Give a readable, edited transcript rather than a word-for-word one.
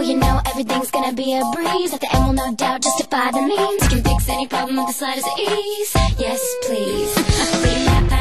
Well, you know everything's gonna be a breeze. At the end will no doubt justify the means. You can fix any problem with the slightest ease. Yes, please.